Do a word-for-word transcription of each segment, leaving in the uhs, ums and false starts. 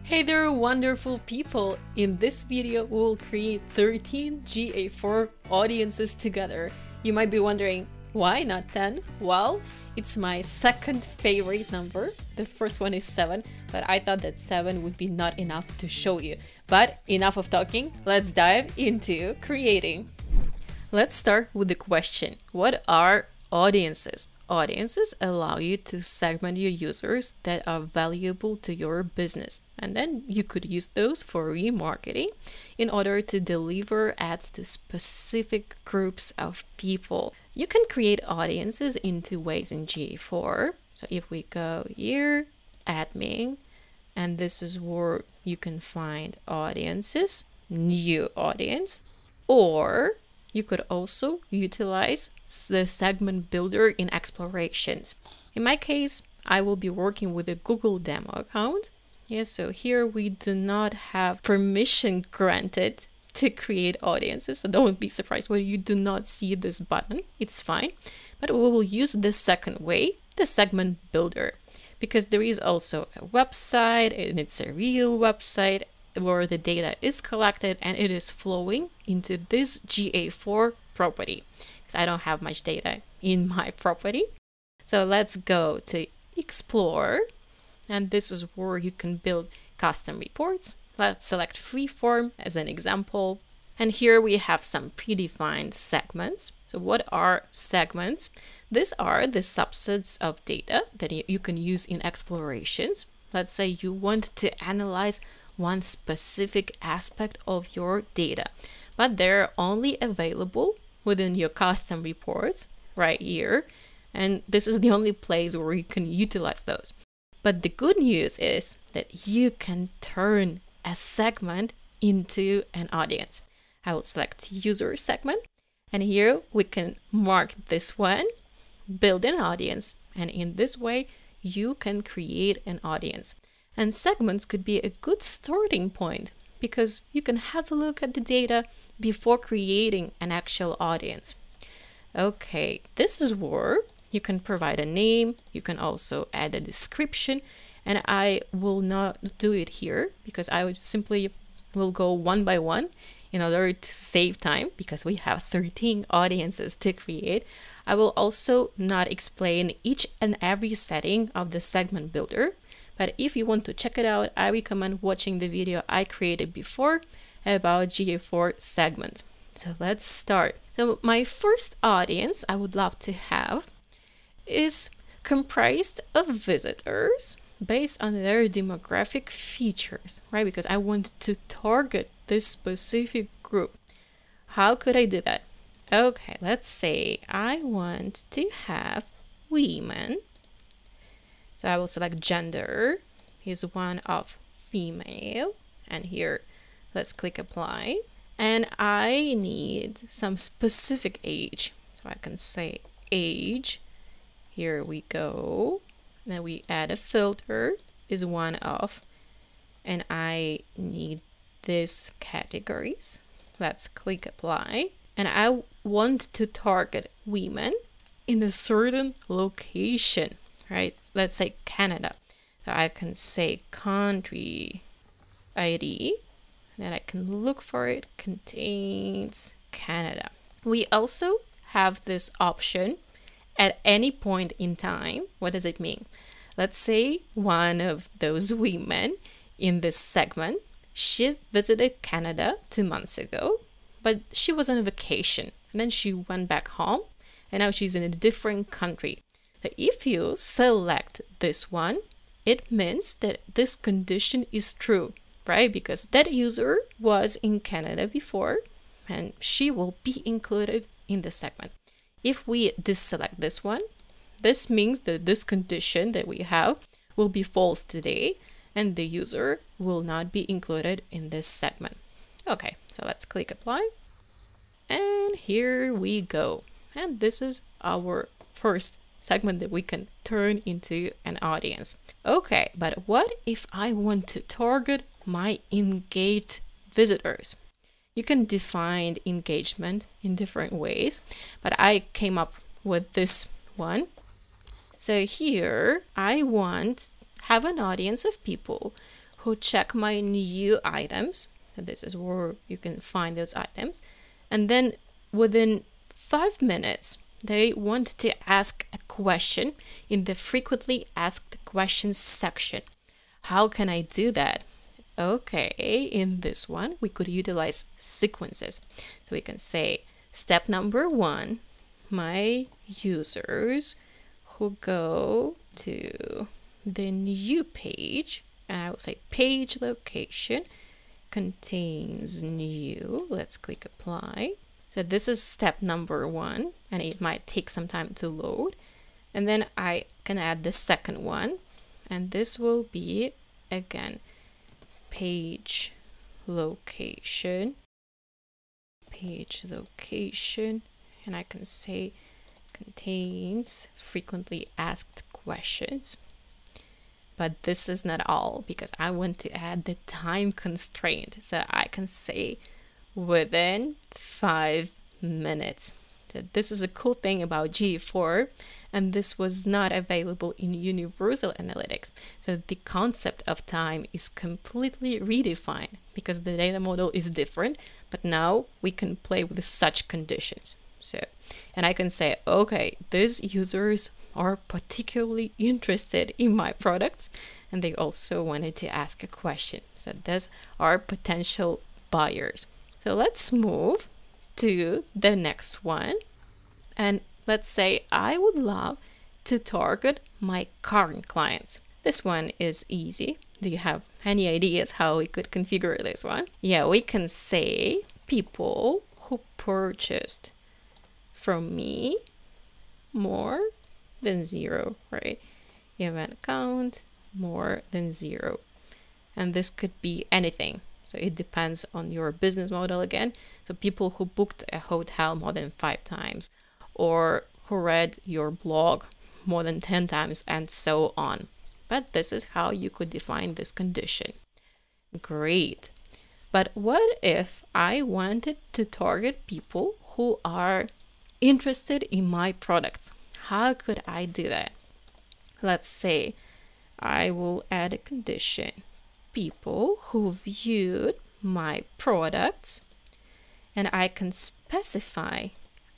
Hey there, wonderful people! In this video, we'll create thirteen G A four audiences together. You might be wondering, why not ten? Well, it's my second favorite number. The first one is seven, but I thought that seven would be not enough to show you. But enough of talking, let's dive into creating. Let's start with the question, what are audiences? Audiences allow you to segment your users that are valuable to your business, and then you could use those for remarketing in order to deliver ads to specific groups of people. You can create audiences in two ways in G A four. So if we go here, admin, and this is where you can find audiences, new audience, or you could also utilize the segment builder in explorations. In my case, I will be working with a Google demo account. Yeah, so here we do not have permission granted to create audiences, so don't be surprised when you do not see this button. It's fine, but we will use the second way, the segment builder, because there is also a website and it's a real website where the data is collected and it is flowing into this G A four property, because I don't have much data in my property. So let's go to explore, and this is where you can build custom reports. Let's select freeform as an example, and here we have some predefined segments. So what are segments? These are the subsets of data that you can use in explorations. Let's say you want to analyze one specific aspect of your data, but they're only available within your custom reports right here, and this is the only place where you can utilize those. But the good news is that you can turn a segment into an audience. I will select user segment, and here we can mark this one, build an audience, and in this way you can create an audience. And segments could be a good starting point because you can have a look at the data before creating an actual audience. Okay, this is where you can provide a name, you can also add a description, and I will not do it here because I would simply will go one by one in order to save time because we have thirteen audiences to create. I will also not explain each and every setting of the segment builder. But if you want to check it out, I recommend watching the video I created before about G A four segments. So let's start. So my first audience I would love to have is comprised of visitors based on their demographic features, right? Because I want to target this specific group. How could I do that? Okay, let's say I want to have women. So I will select gender is one of female, and here let's click apply, and I need some specific age, so I can say age. Here we go, then we add a filter is one of, and I need these categories. Let's click apply, and I want to target women in a certain location. Right, let's say Canada. So I can say country I D, then I can look for it, contains Canada. We also have this option at any point in time. What does it mean? Let's say one of those women in this segment, she visited Canada two months ago, but she was on a vacation and then she went back home and now she's in a different country. If you select this one, it means that this condition is true, right? Because that user was in Canada before and she will be included in the segment. If we deselect this one, this means that this condition that we have will be false today and the user will not be included in this segment. Okay, so let's click apply. And here we go. And this is our first segment that we can turn into an audience. Okay, but what if I want to target my engaged visitors? You can define engagement in different ways, but I came up with this one. So here I want have an audience of people who check my new items. So this is where you can find those items. And then within five minutes, they want to ask a question in the frequently asked questions section. How can I do that? Okay, in this one, we could utilize sequences. So we can say step number one, my users who go to the new page, and I will say page location contains new. Let's click apply. So this is step number one, and it might take some time to load. And then I can add the second one, and this will be again page location, page location, and I can say contains frequently asked questions. But this is not all, because I want to add the time constraint. So I can say within five minutes. So this is a cool thing about G A four, and this was not available in Universal Analytics. So the concept of time is completely redefined because the data model is different, but now we can play with such conditions. So, and I can say, okay, these users are particularly interested in my products, and they also wanted to ask a question. So these are potential buyers. So let's move to the next one. And let's say I would love to target my current clients. This one is easy. Do you have any ideas how we could configure this one? Yeah, we can say people who purchased from me more than zero, right? Event count more than zero. And this could be anything. So it depends on your business model again. So people who booked a hotel more than five times, or who read your blog more than ten times, and so on. But this is how you could define this condition. Great. But what if I wanted to target people who are interested in my products? How could I do that? Let's say I will add a condition. People who viewed my products, and I can specify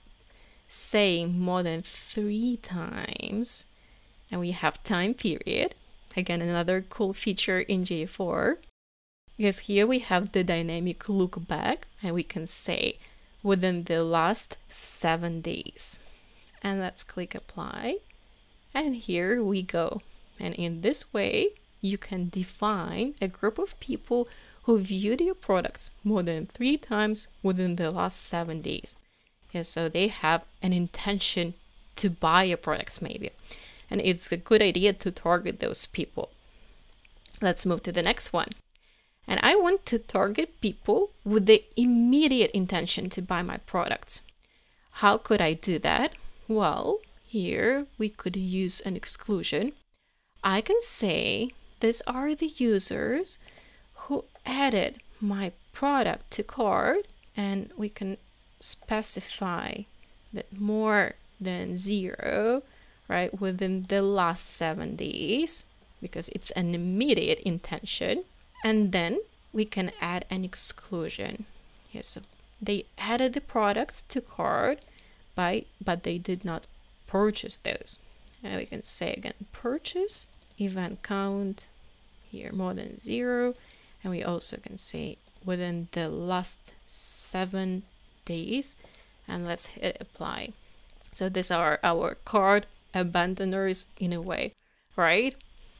saying more than three times, and we have time period. Again, another cool feature in G A four, because here we have the dynamic look back, and we can say within the last seven days. And let's click apply, and here we go. And in this way, you can define a group of people who viewed your products more than three times within the last seven days. Yeah, so they have an intention to buy your products maybe. And it's a good idea to target those people. Let's move to the next one. And I want to target people with the immediate intention to buy my products. How could I do that? Well, here we could use an exclusion. I can say these are the users who added my product to cart, and we can specify that more than zero, right, within the last seven days, because it's an immediate intention. And then we can add an exclusion. Yes, so they added the products to cart, by, but they did not purchase those. And we can say again, purchase, event count, here more than zero. And we also can say within the last seven days, and let's hit apply. So these are our cart abandoners in a way, right?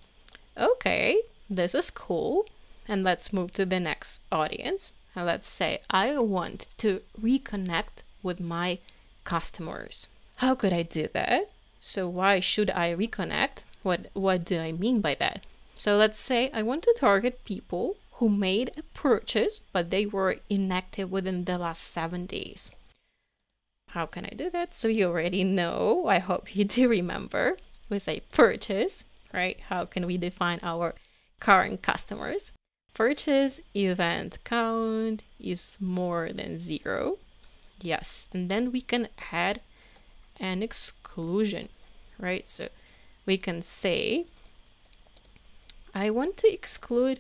Okay, this is cool. And let's move to the next audience. And let's say I want to reconnect with my customers. How could I do that? So why should I reconnect? What, what do I mean by that? So let's say I want to target people who made a purchase, but they were inactive within the last seven days. How can I do that? So you already know, I hope you do remember, we say purchase, right? How can we define our current customers? Purchase event count is more than zero. Yes, and then we can add an exclusion, right? So we can say, I want to exclude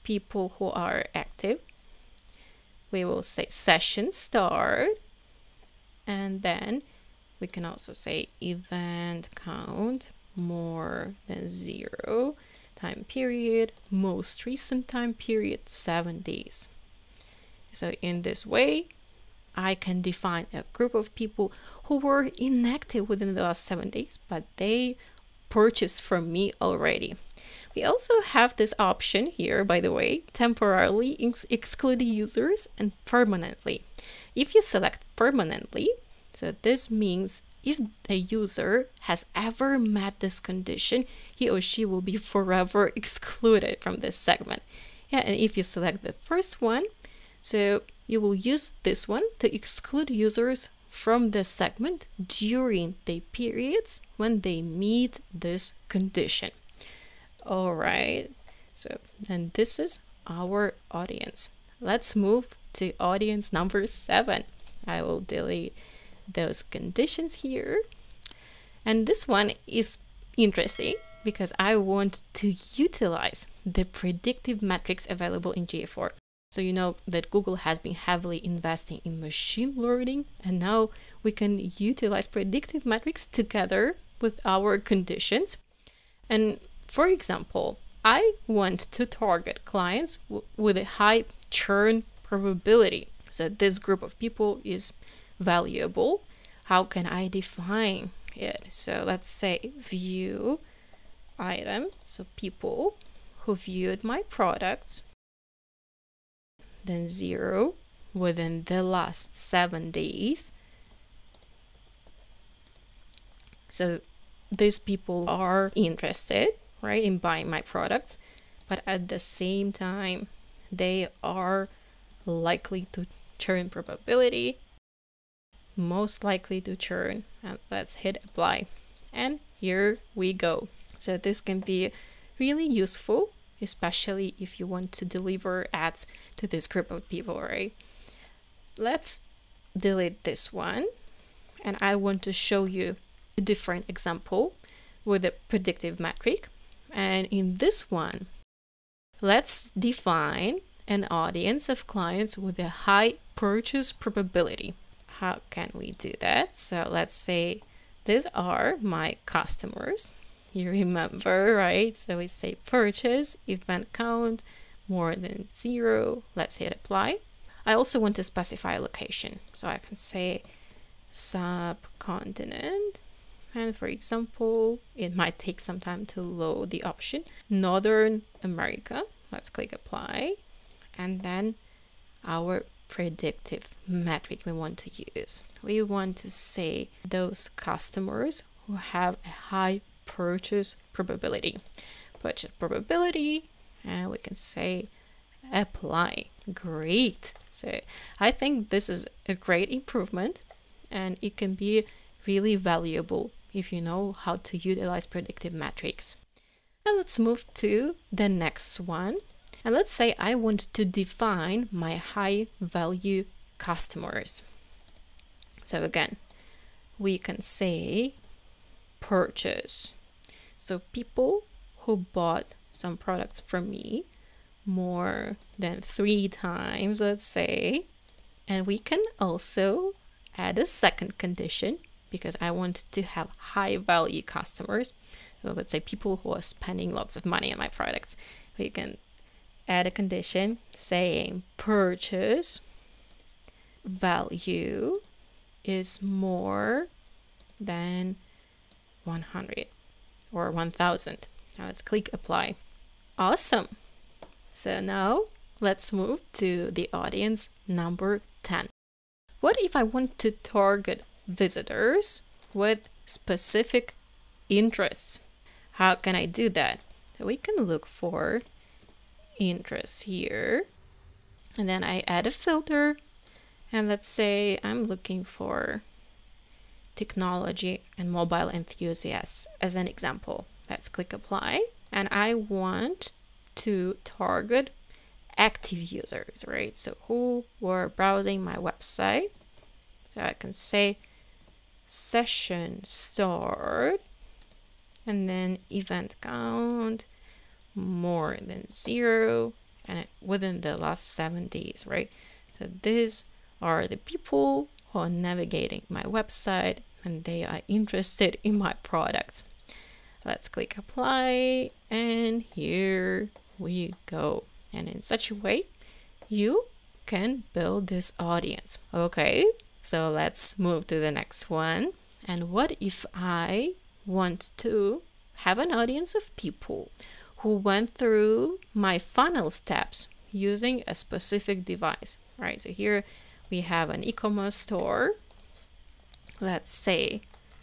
people who are active. We will say session start, and then we can also say event count more than zero, time period, most recent time period, seven days. So in this way, I can define a group of people who were inactive within the last seven days, but they purchased from me already. We also have this option here, by the way, temporarily ex exclude users and permanently. If you select permanently, so this means if a user has ever met this condition, he or she will be forever excluded from this segment. Yeah, and if you select the first one, so you will use this one to exclude users from this segment during the periods when they meet this condition. All right, so and this is our audience. Let's move to audience number seven. I will delete those conditions here. And this one is interesting because I want to utilize the predictive metrics available in G A four. So you know that Google has been heavily investing in machine learning, and now we can utilize predictive metrics together with our conditions. And for example, I want to target clients with a high churn probability. So this group of people is valuable. How can I define it? So let's say view item, so people who viewed my products, then zero within the last seven days. So these people are interested, right, in buying my products, but at the same time, they are likely to churn probability, most likely to churn, and let's hit apply. And here we go. So this can be really useful, especially if you want to deliver ads to this group of people, right? Let's delete this one, and I want to show you a different example with a predictive metric. And in this one, let's define an audience of clients with a high purchase probability. How can we do that? So let's say these are my customers. You remember, right? So we say purchase, event count, more than zero. Let's hit apply. I also want to specify a location. So I can say subcontinent. And for example, it might take some time to load the option. Northern America. Let's click apply. And then our predictive metric we want to use. We want to say those customers who have a high purchase probability. Purchase probability, and we can say apply. Great. So I think this is a great improvement, and it can be really valuable if you know how to utilize predictive metrics. And let's move to the next one. And let's say I want to define my high value customers. So again, we can say purchase. So people who bought some products from me more than three times, let's say. And we can also add a second condition because I want to have high value customers. So let's say people who are spending lots of money on my products. We can add a condition saying purchase value is more than one hundred or one thousand. Now let's click apply. Awesome. So now let's move to the audience number ten. What if I want to target visitors with specific interests? How can I do that? So we can look for interests here, and then I add a filter, and let's say I'm looking for technology and mobile enthusiasts as an example. Let's click apply, and I want to target active users, right? So who were browsing my website. So I can say session start, and then event count more than zero, and within the last seven days, right? So these are the people who are navigating my website and they are interested in my products. Let's click apply, and here we go. And in such a way, you can build this audience. Okay, so let's move to the next one. And what if I want to have an audience of people who went through my funnel steps using a specific device, right? So here we have an e-commerce store. Let's say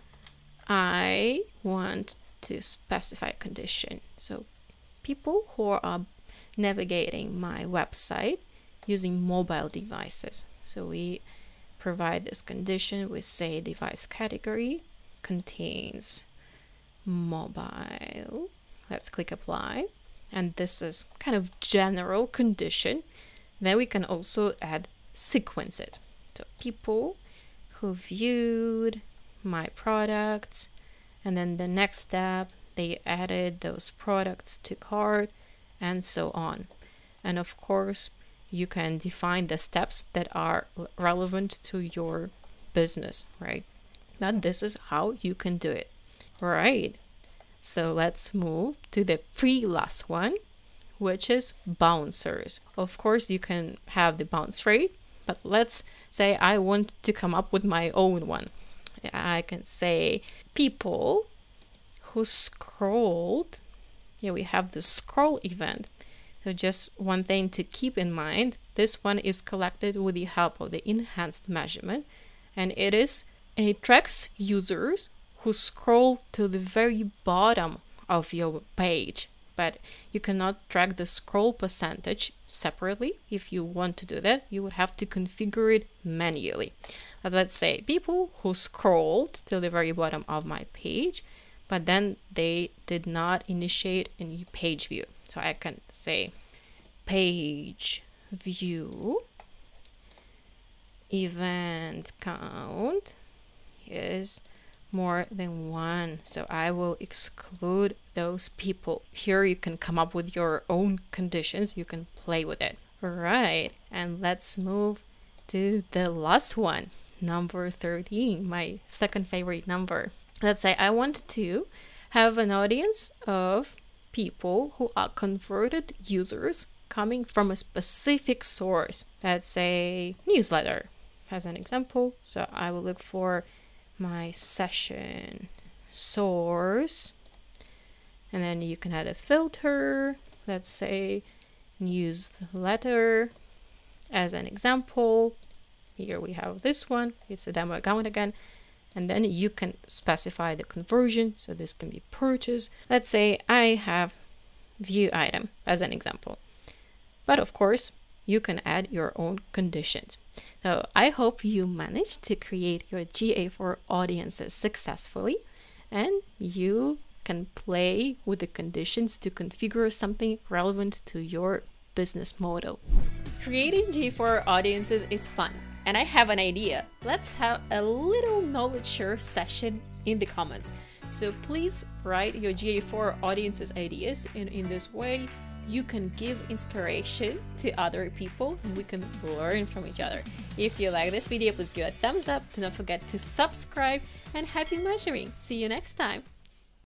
I want to specify a condition. So people who are navigating my website using mobile devices. So we provide this condition. We say device category contains mobile. Let's click apply. And this is kind of general condition. Then we can also add sequences. So people who viewed my products, and then the next step, they added those products to cart, and so on. And of course, you can define the steps that are relevant to your business, right? But this is how you can do it. Right. So let's move to the pre-last one, which is bouncers. Of course, you can have the bounce rate, but let's say I want to come up with my own one. I can say people who scrolled. Yeah, we have the scroll event. So just one thing to keep in mind, this one is collected with the help of the enhanced measurement, and it is it tracks users who scroll to the very bottom of your page. But you cannot track the scroll percentage separately. If you want to do that, you would have to configure it manually. But let's say people who scrolled to the very bottom of my page, but then they did not initiate any page view. So I can say page view event count is more than one. So I will exclude those people. Here you can come up with your own conditions. You can play with it. All right, and let's move to the last one, number thirteen, my second favorite number. Let's say I want to have an audience of people who are converted users coming from a specific source. Let's say newsletter as an example. So I will look for my session source, and then you can add a filter. Let's say newsletter as an example. Here we have this one. It's a demo account again. And then you can specify the conversion. So this can be purchase. Let's say I have view item as an example. But of course, you can add your own conditions. So I hope you managed to create your G A four audiences successfully, and you can play with the conditions to configure something relevant to your business model. Creating G A four audiences is fun, and I have an idea. Let's have a little knowledge share session in the comments. So please write your G A four audiences ideas, and in this way you can give inspiration to other people and we can learn from each other. If you like this video, please give a thumbs up. Do not forget to subscribe, and happy measuring. See you next time.